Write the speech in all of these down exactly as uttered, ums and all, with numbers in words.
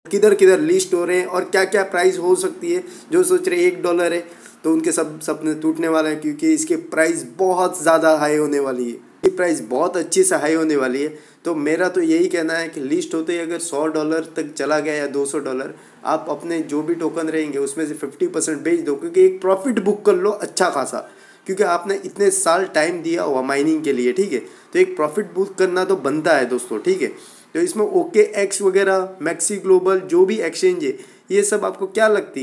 किधर किधर लिस्ट हो रहे हैं और क्या क्या प्राइस हो सकती है। जो सोच रहे एक डॉलर है तो उनके सब सपने टूटने वाला है, क्योंकि इसकी प्राइस बहुत ज़्यादा हाई होने वाली है, ये प्राइस बहुत अच्छी से हाई होने वाली है। तो मेरा तो यही कहना है कि लिस्ट होते ही अगर सौ डॉलर तक चला गया या दो सौ डॉलर, आप अपने जो भी टोकन रहेंगे उसमें से फिफ्टी परसेंट बेच दो, क्योंकि एक प्रॉफिट बुक कर लो अच्छा खासा, क्योंकि आपने इतने साल टाइम दिया हुआ माइनिंग के लिए, ठीक है। तो एक प्रॉफिट बुक करना तो बनता है दोस्तों, ठीक है। तो इसमें ओके एक्स वगैरह, मैक्सी ग्लोबल, जो भी एक्सचेंज है, ये सब आपको क्या लगती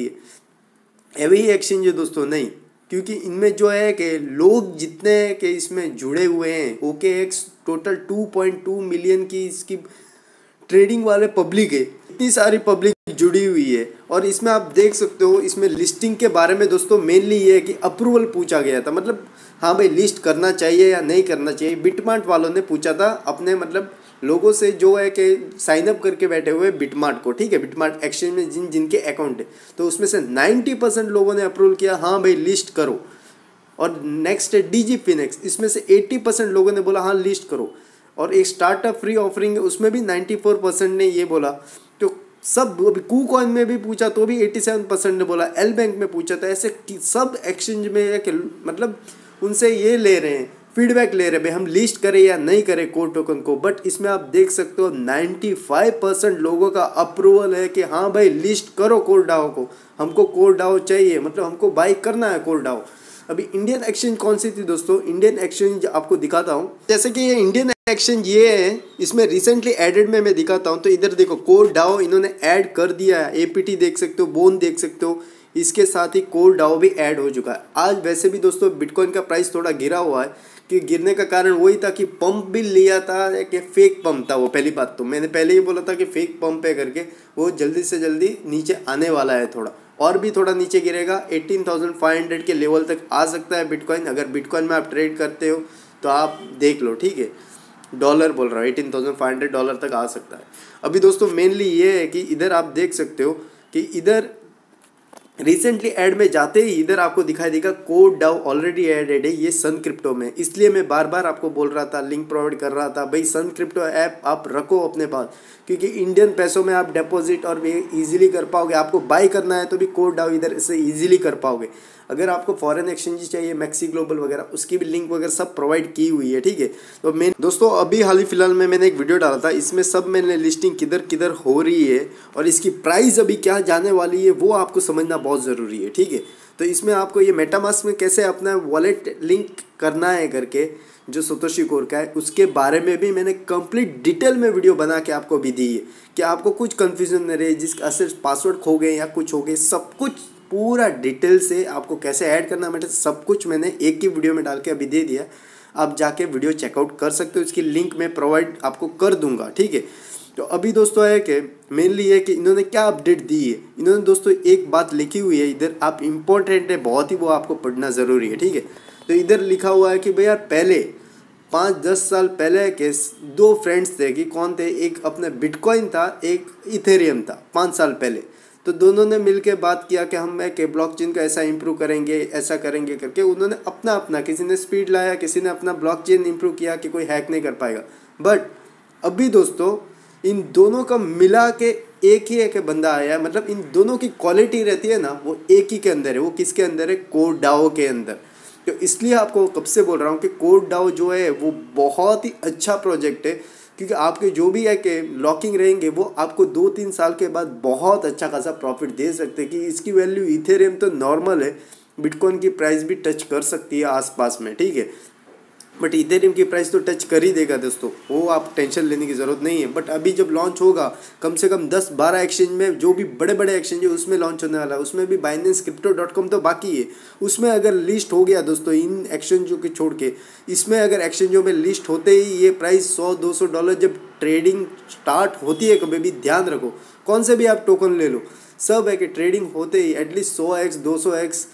है वही एक्सचेंज है दोस्तों? नहीं, क्योंकि इनमें जो है कि लोग जितने के इसमें जुड़े हुए हैं, OKX total two point two million की इसकी ट्रेडिंग वाले पब्लिक है, इतनी सारी पब्लिक जुड़ी हुई है। और इसमें आप देख सकते हो, इसमें लिस्टिंग के बारे में दोस्तों मेनली ये है कि अप्रूवल पूछा गया था, मतलब हाँ भाई लिस्ट करना चाहिए या नहीं करना चाहिए। बिटमार्ट वालों ने पूछा था अपने मतलब लोगों से जो है कि साइन अप करके बैठे हुए बिटमार्ट को, ठीक है, बिटमार्ट एक्सचेंज में जिन जिनके अकाउंट है, तो उसमें से नाइन्टी परसेंट लोगों ने अप्रूवल किया, हाँ भाई लिस्ट करो। और नेक्स्ट है डीजी फिनिक्स, इसमें से एट्टी परसेंट लोगों ने बोला हाँ लिस्ट करो। और एक स्टार्टअप फ्री ऑफरिंग है, उसमें भी नाइन्टी फोर परसेंट ने ये बोला। तो सब, अभी कू कॉइन में भी पूछा तो भी एटी सेवन परसेंट ने बोला, एल बैंक में पूछा था, ऐसे सब एक्सचेंज में है कि मतलब उनसे ये ले रहे हैं, फीडबैक ले रहे हैं भाई हम लिस्ट करें या नहीं करें कोर टोकन को। बट इसमें आप देख सकते हो नाइन्टी फाइव परसेंट लोगों का अप्रूवल है कि हाँ भाई लिस्ट करो कोर डाओ को, हमको कोर डाओ चाहिए, मतलब हमको बाई करना है कोर डाओ। अभी इंडियन एक्सचेंज कौन सी थी दोस्तों? इंडियन एक्सचेंज आपको दिखाता हूँ, जैसे कि ये इंडियन एक्सचेंज ये है, इसमें रिसेंटली एडेड में मैं दिखाता हूँ। तो इधर देखो कोर डाओ इन्होंने ऐड कर दिया है, एपीटी देख सकते हो, बोन देख सकते हो, इसके साथ ही कोर डाओ भी ऐड हो चुका है। आज वैसे भी दोस्तों बिटकॉइन का प्राइस थोड़ा गिरा हुआ है, कि गिरने का कारण वही था कि पंप भी लिया था कि फेक पंप था वो। पहली बात तो मैंने पहले ही बोला था कि फेक पंप है करके, वो जल्दी से जल्दी नीचे आने वाला है, थोड़ा और भी थोड़ा नीचे गिरेगा, एटीन थाउजेंड फाइव हंड्रेड के लेवल तक आ सकता है बिटकॉइन। अगर बिटकॉइन में आप ट्रेड करते हो तो आप देख लो, ठीक है, डॉलर बोल रहा हूँ, eighteen thousand five hundred dollar तक आ सकता है। अभी दोस्तों मेनली ये है कि इधर आप देख सकते हो कि इधर रिसेंटली ऐड में जाते ही इधर आपको दिखाई देगा कोर डाओ ऑलरेडी एडेड है, ये सन क्रिप्टो में। इसलिए मैं बार बार आपको बोल रहा था, लिंक प्रोवाइड कर रहा था, भाई सन क्रिप्टो ऐप आप रखो अपने पास, क्योंकि इंडियन पैसों में आप डिपॉजिट और भी इजीली कर पाओगे। आपको बाई करना है तो भी कोर डाओ इधर से इजीली कर पाओगे। अगर आपको फॉरेन एक्सचेंज चाहिए, मैक्सी ग्लोबल वगैरह, उसकी भी लिंक वगैरह सब प्रोवाइड की हुई है, ठीक है। तो मैं दोस्तों अभी हाल ही फिलहाल में मैंने एक वीडियो डाला था, इसमें सब मैंने लिस्टिंग किधर किधर हो रही है और इसकी प्राइस अभी क्या जाने वाली है वो आपको समझना बहुत ज़रूरी है, ठीक है। तो इसमें आपको ये मेटामास्क में कैसे अपना वॉलेट लिंक करना है करके, जो सतोशी कोर का है, उसके बारे में भी मैंने कंप्लीट डिटेल में वीडियो बना के आपको भी दी है, कि आपको कुछ कन्फ्यूजन नहीं रहे, जिसका सिर्फ पासवर्ड खो गए या कुछ हो गए, सब कुछ पूरा डिटेल से आपको कैसे ऐड करना है, सब कुछ मैंने एक ही वीडियो में डाल के अभी दे दिया। आप जाके वीडियो चेकआउट कर सकते हो, इसकी लिंक मैं प्रोवाइड आपको कर दूंगा, ठीक है। तो अभी दोस्तों है कि मेनली है कि इन्होंने क्या अपडेट दी है। इन्होंने दोस्तों एक बात लिखी हुई है इधर, आप इम्पोर्टेंट है बहुत ही, वो आपको पढ़ना ज़रूरी है, ठीक है। तो इधर लिखा हुआ है कि भैया पहले पाँच दस साल पहले के दो फ्रेंड्स थे, कि कौन थे, एक अपना बिटकॉइन था, एक इथेरियम था, पाँच साल पहले। तो दोनों ने मिलके बात किया कि हम मैं कि ब्लॉकचेन को ऐसा इंप्रूव करेंगे, ऐसा करेंगे करके। उन्होंने अपना अपना, किसी ने स्पीड लाया, किसी ने अपना ब्लॉकचेन इंप्रूव किया कि कोई हैक नहीं कर पाएगा। बट अभी दोस्तों इन दोनों का मिला के एक ही एक बंदा आया है, मतलब इन दोनों की क्वालिटी रहती है ना, वो एक ही के अंदर है। वो किसके अंदर है? कोर डाओ के अंदर। तो इसलिए आपको कब से बोल रहा हूँ कि कोर डाओ जो है वो बहुत ही अच्छा प्रोजेक्ट है, क्योंकि आपके जो भी है कि लॉकिंग रहेंगे वो आपको दो तीन साल के बाद बहुत अच्छा खासा प्रॉफिट दे सकते हैं। कि इसकी वैल्यू इथेरियम तो नॉर्मल है, बिटकॉइन की प्राइस भी टच कर सकती है आसपास में, ठीक है, बट इथेरियम की प्राइस तो टच कर ही देगा दोस्तों, वो आप टेंशन लेने की ज़रूरत नहीं है। बट अभी जब लॉन्च होगा, कम से कम दस बारह एक्सचेंज में, जो भी बड़े बड़े एक्सचेंज है उसमें लॉन्च होने वाला है। उसमें भी बाइनेंस क्रिप्टो डॉट कॉम तो बाकी है, उसमें अगर लिस्ट हो गया दोस्तों, इन एक्सचेंजों के छोड़ के, इसमें अगर एक्सचेंजों में लिस्ट होते ही ये प्राइस सौ दो सौ डॉलर जब ट्रेडिंग स्टार्ट होती है, कभी भी ध्यान रखो, कौन से भी आप टोकन ले लो, सब है कि ट्रेडिंग होते ही एटलीस्ट सौ एक्स दो सौ एक्स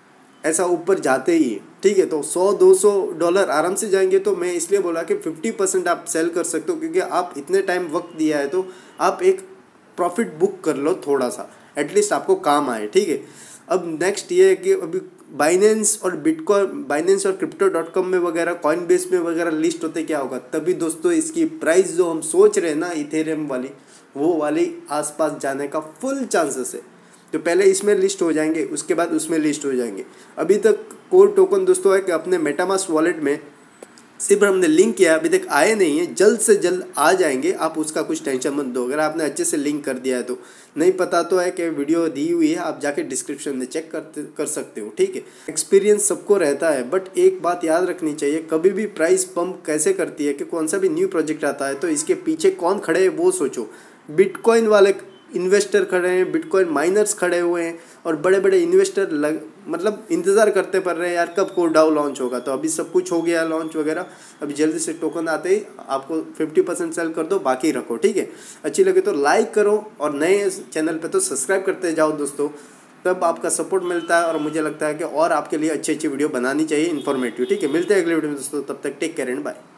ऐसा ऊपर जाते ही, ठीक है। तो सौ दो सौ डॉलर आराम से जाएंगे। तो मैं इसलिए बोला कि फिफ्टी परसेंट आप सेल कर सकते हो, क्योंकि आप इतने टाइम वक्त दिया है, तो आप एक प्रॉफिट बुक कर लो थोड़ा सा, एटलीस्ट आपको काम आए, ठीक है। अब नेक्स्ट ये है कि अभी बाइनेंस और बिटकॉइन, बाइनेंस और क्रिप्टो डॉट कॉम में वगैरह, कॉइन बेस में वगैरह लिस्ट होते क्या होगा, तभी दोस्तों इसकी प्राइस जो हम सोच रहे हैं ना इथेरियम वाली, वो वाली आसपास जाने का फुल चांसेस है। तो पहले इसमें लिस्ट हो जाएंगे, उसके बाद उसमें लिस्ट हो जाएंगे। अभी तक कोर टोकन दोस्तों है कि अपने मेटामास्क वॉलेट में सिर्फ हमने लिंक किया, अभी तक आए नहीं है, जल्द से जल्द आ जाएंगे। आप उसका कुछ टेंशन मत दो, अगर आपने अच्छे से लिंक कर दिया है तो। नहीं पता तो है कि वीडियो दी हुई है, आप जाके डिस्क्रिप्शन में चेक करते कर सकते हो, ठीक है। एक्सपीरियंस सबको रहता है, बट एक बात याद रखनी चाहिए, कभी भी प्राइस पंप कैसे करती है कि कौन सा भी न्यू प्रोजेक्ट आता है तो इसके पीछे कौन खड़े हैं वो सोचो। बिटकॉइन वाले इन्वेस्टर खड़े हैं, बिटकॉइन माइनर्स खड़े हुए हैं, और बड़े बड़े इन्वेस्टर लग मतलब इंतज़ार करते पड़ रहे हैं यार कब कोर डाओ लॉन्च होगा। तो अभी सब कुछ हो गया लॉन्च वगैरह, अभी जल्दी से टोकन आते ही आपको फिफ्टी परसेंट सेल कर दो, बाकी रखो, ठीक है। अच्छी लगे तो लाइक करो, और नए चैनल पे तो सब्सक्राइब करते जाओ दोस्तों, तब आपका सपोर्ट मिलता है और मुझे लगता है कि और आपके लिए अच्छी अच्छी वीडियो बनानी चाहिए, इन्फॉर्मेटिव, ठीक है। मिलते हैं अगले वीडियो में दोस्तों, तब तक टेक केयर एंड बाय।